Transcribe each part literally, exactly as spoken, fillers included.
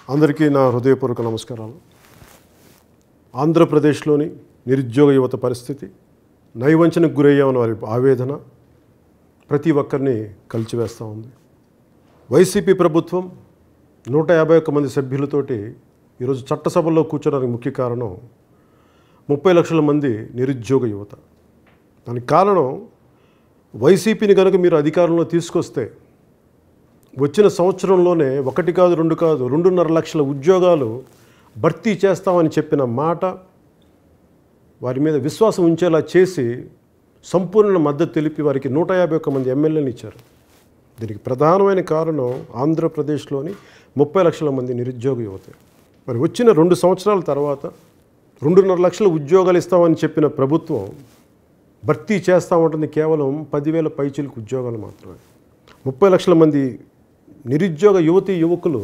అందరికీ నా హృదయపూర్వక నమస్కారాలు. ఆంధ్రప్రదేశ్లోని నిరుద్యోగ యువత పరిస్థితి, నైవంచనకు గురయ్యామన్న వారి ఆవేదన ప్రతి ఒక్కరిని కలిచివేస్తూ ఉంది. వైసీపీ ప్రభుత్వం నూట యాభై ఒక్క మంది సభ్యులతోటి ఈరోజు చట్టసభల్లో కూర్చోడానికి ముఖ్య కారణం ముప్పై లక్షల మంది నిరుద్యోగ యువత. దానికి కారణం వైసీపీని కనుక మీరు అధికారంలో తీసుకొస్తే వచ్చిన సంవత్సరంలోనే ఒకటి కాదు రెండు కాదు రెండున్నర లక్షల ఉద్యోగాలు భర్తీ చేస్తామని చెప్పిన మాట వారి మీద విశ్వాసం ఉంచేలా చేసి సంపూర్ణ మద్దతు తెలిపి వారికి నూట యాభై ఒక్క మంది ఎమ్మెల్యేలు ఇచ్చారు. దీనికి ప్రధానమైన కారణం ఆంధ్రప్రదేశ్లోని ముప్పై లక్షల మంది నిరుద్యోగ యువత. మరి వచ్చిన రెండు సంవత్సరాల తర్వాత రెండున్నర లక్షల ఉద్యోగాలు ఇస్తామని చెప్పిన ప్రభుత్వం భర్తీ చేస్తామంటుంది కేవలం పదివేల పైచిలకు ఉద్యోగాలు మాత్రమే. ముప్పై లక్షల మంది నిరుద్యోగ యువతీ యువకులు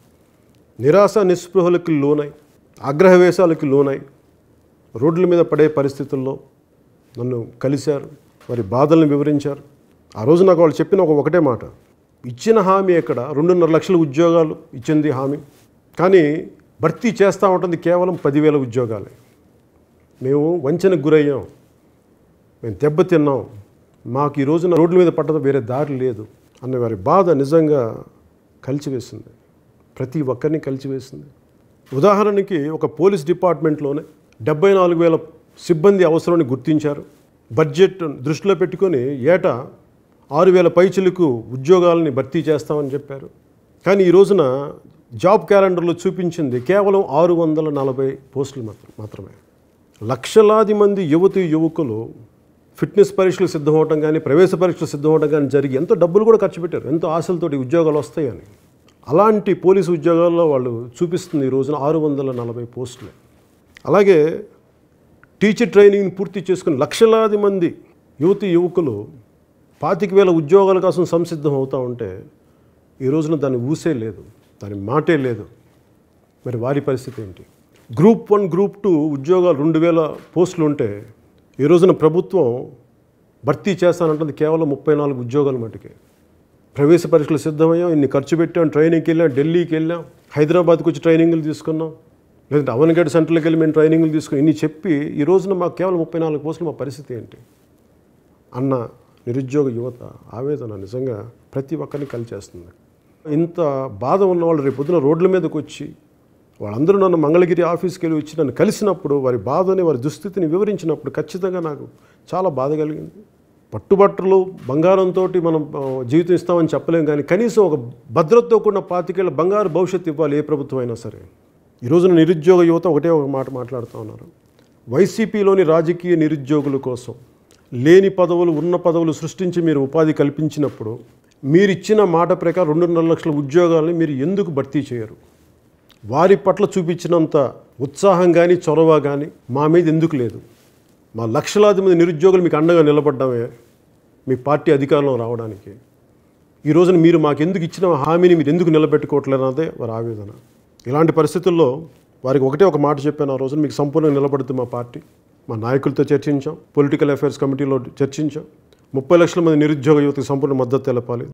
నిరాశ నిస్పృహలకు లోనై, ఆగ్రహవేశాలకు లోనై రోడ్ల మీద పడే పరిస్థితుల్లో నన్ను కలిశారు, వారి బాధలను వివరించారు. ఆ రోజు నాకు వాళ్ళు చెప్పిన ఒక ఒకటే మాట, ఇచ్చిన హామీ ఎక్కడ, రెండున్నర లక్షల ఉద్యోగాలు ఇచ్చింది హామీ, కానీ భర్తీ చేస్తూ ఉంటుంది కేవలం పదివేల ఉద్యోగాలే. మేము వంచనకు గురయ్యాం, మేము దెబ్బతిన్నాం, మాకు ఈ రోజున రోడ్ల మీద పట్టడం వేరే దారి లేదు అన్న వారి బాధ నిజంగా కలిచివేసింది, ప్రతి ఒక్కరిని కలిచివేసింది. ఉదాహరణకి ఒక పోలీస్ డిపార్ట్మెంట్లోనే డెబ్బై నాలుగు వేల సిబ్బంది అవసరాన్ని గుర్తించారు. బడ్జెట్ దృష్టిలో పెట్టుకొని ఏటా ఆరు వేల పైచిలకు ఉద్యోగాలని భర్తీ చేస్తామని చెప్పారు. కానీ ఈ రోజున జాబ్ క్యాలెండర్లో చూపించింది కేవలం ఆరు వందల నలభై పోస్టులు మాత్రం మాత్రమే. లక్షలాది మంది యువతి యువకులు ఫిట్నెస్ పరీక్షలు సిద్ధమవటం కానీ, ప్రవేశ పరీక్షలు సిద్ధమవటం కానీ జరిగి ఎంతో డబ్బులు కూడా ఖర్చు పెట్టారు, ఎంతో ఆశలతోటి ఉద్యోగాలు వస్తాయని. అలాంటి పోలీసు ఉద్యోగాల్లో వాళ్ళు చూపిస్తుంది ఈ రోజున ఆరు వందల నలభై పోస్టులే. అలాగే టీచర్ ట్రైనింగ్ని పూర్తి చేసుకుని లక్షలాది మంది యువతి యువకులు పాతిక వేల ఉద్యోగాల కోసం సంసిద్ధం అవుతూ ఉంటే ఈ రోజున దాని ఊసే లేదు, దాని మాటే లేదు. మరి వారి పరిస్థితి ఏంటి? గ్రూప్ వన్ గ్రూప్ టూ ఉద్యోగాలు రెండు వేల పోస్టులు ఉంటే ఈ రోజున ప్రభుత్వం భర్తీ చేస్తానంటుంది కేవలం ముప్పై నాలుగు ఉద్యోగాల మటుకే. ప్రవేశ పరీక్షలు సిద్ధమయ్యాం, ఇన్ని ఖర్చు పెట్టాం, ట్రైనింగ్కి వెళ్ళాం, ఢిల్లీకి వెళ్ళాం, హైదరాబాద్కి వచ్చి ట్రైనింగ్లు తీసుకున్నాం, లేదంటే అవనగడ్డ సెంటర్కి వెళ్ళి మేము ట్రైనింగ్లు తీసుకుని ఇన్ని చెప్పి ఈ రోజున మాకు కేవలం ముప్పై నాలుగు పోస్టులు, మా పరిస్థితి ఏంటి అన్న నిరుద్యోగ యువత ఆవేదన నిజంగా ప్రతి ఒక్కరిని కలిచేస్తుంది. ఇంత బాధ ఉన్నవాళ్ళు రేపు పొద్దున రోడ్ల మీదకి వచ్చి వాళ్ళందరూ నన్ను మంగళగిరి ఆఫీస్కి వెళ్ళి వచ్చి నన్ను కలిసినప్పుడు వారి బాధని, వారి దుస్థితిని వివరించినప్పుడు ఖచ్చితంగా నాకు చాలా బాధ కలిగింది. పట్టుబట్టలు బంగారంతో మనం జీవితం ఇస్తామని చెప్పలేం, కానీ కనీసం ఒక భద్రతతో కూడిన పాతికేళ్ల బంగారు భవిష్యత్తు ఇవ్వాలి ఏ ప్రభుత్వం అయినా సరే. ఈ రోజున నిరుద్యోగ యువత ఒకటే ఒక మాట మాట్లాడుతూ ఉన్నారు, వైసీపీలోని రాజకీయ నిరుద్యోగుల కోసం లేని పదవులు ఉన్న పదవులు సృష్టించి మీరు ఉపాధి కల్పించినప్పుడు మీరు ఇచ్చిన మాట ప్రకారం రెండున్నర లక్షల ఉద్యోగాలని మీరు ఎందుకు భర్తీ చేయరు? వారి పట్ల చూపించినంత ఉత్సాహం కానీ చొరవ కానీ మా మీద ఎందుకు లేదు? మా లక్షలాది మంది నిరుద్యోగులు మీకు అండగా నిలబడ్డామే మీ పార్టీ అధికారంలో రావడానికి. ఈ రోజున మీరు మాకు ఎందుకు ఇచ్చిన హామీని మీరు ఎందుకు నిలబెట్టుకోవట్లేదు అన్నదే వారి ఆవేదన. ఇలాంటి పరిస్థితుల్లో వారికి ఒకటే ఒక మాట చెప్పాను ఆ రోజున, మీకు సంపూర్ణంగా నిలబడుతుంది మా పార్టీ. మా నాయకులతో చర్చించాం, పొలిటికల్ అఫైర్స్ కమిటీలో చర్చించాం, ముప్పై లక్షల మంది నిరుద్యోగ యువతకు సంపూర్ణ మద్దతు తెలపాలి.